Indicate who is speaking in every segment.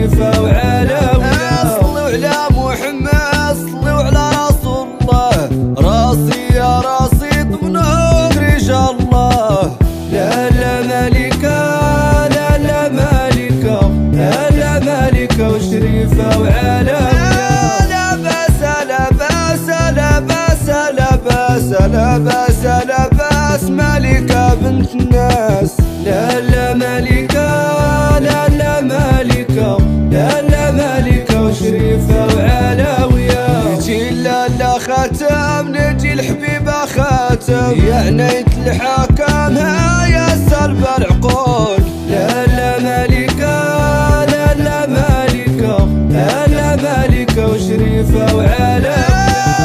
Speaker 1: وشريفة وعلوية. صلوا على محمد صلوا على رسول الله، راسي يا راسي ضمنهم رجال الله. لا لا مالكة لا لا مالكة لا لا مالكة وشريفة وعلوية. لا باس لا باس لا باس لا باس لا باس لا باس مالكة بنت الناس. لا لا مالكة لا لا مالكة لا لا مالكة وشريفة وعلوية. نجي لالا خاتم نجي الحبيبة خاتم، يا عناية الحاكم يا سلب العقول. لا لا مالكة لا لا مالكة لا لا مالكة وشريفة وعلوية.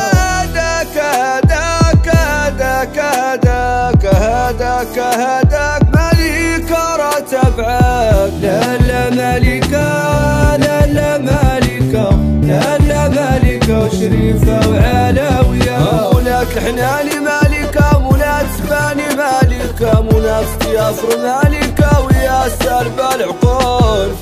Speaker 1: هداك هداك مالكة رتبعك. لا لا مالكة لا لا مالكة لا لا مالكة وشريفة وعلوية. مولاة الحناني مالكة، مولاة سباني مالكة، مولاة ستيافر مالكة ويا سلب العقول.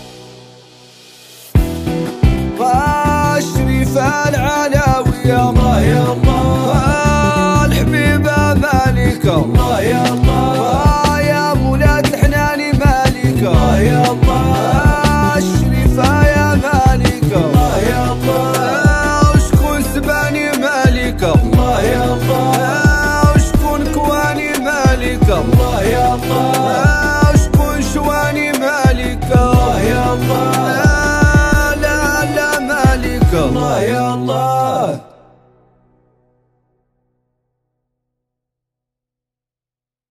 Speaker 1: شريفة العلوية الله يا الله، الحبيبة مالكة الله يا الله، يا مولاة الحناني مالكة الله يا الله، الشريفة يا مالكة الله يا الله، وشكون سباني مالكة الله يا الله، وشكون كواني مالكة الله يا الله، وشكون شواني مالكة الله يا الله. لا لا مالكة الله يا الله.